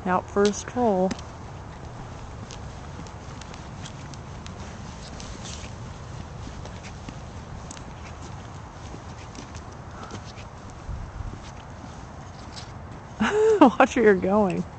Out for a stroll. Watch where you're going.